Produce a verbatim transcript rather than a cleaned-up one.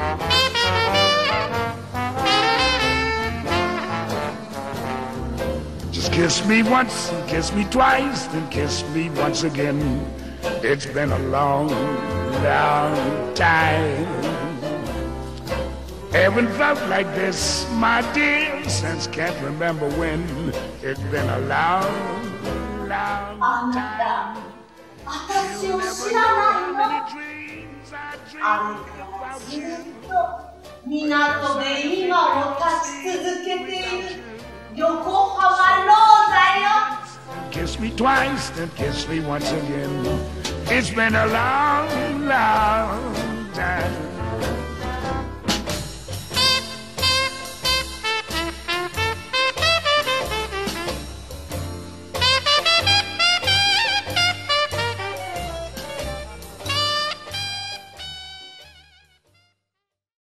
Just kiss me once and kiss me twice, then kiss me once again. It's been a long, long time. Haven't felt like this, my dear, since can't remember when. It's been a long, long time. 私を知らないの。あれからずっと港で今を立ち続けている横浜ローザよ。 Kiss me twice, then kiss me once again. It's been a long, long time.